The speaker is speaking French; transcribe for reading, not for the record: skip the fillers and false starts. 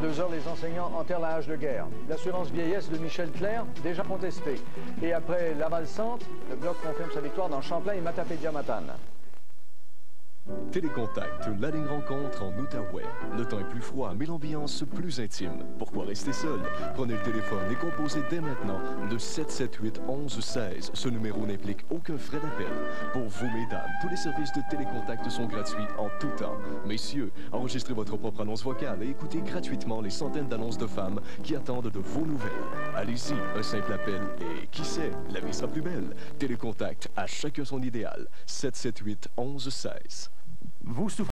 22 h, les enseignants enterrent la hache de guerre. L'assurance vieillesse de Michel Clerc, déjà contestée. Et après Laval-Centre, le Bloc confirme sa victoire dans Champlain et Matapédia-Matane. Télécontact, la ligne rencontre en Outaouais. Le temps est plus froid, mais l'ambiance plus intime. Pourquoi rester seul? Prenez le téléphone et composez dès maintenant le 778-1116. Ce numéro n'implique aucun frais d'appel. Pour vous, mesdames, tous les services de télécontact sont gratuits en tout temps. Messieurs, enregistrez votre propre annonce vocale et écoutez gratuitement les centaines d'annonces de femmes qui attendent de vos nouvelles. Allez-y, un simple appel et qui sait, la vie sera plus belle. Télécontact, à chacun son idéal. 778-1116. Vous souffrez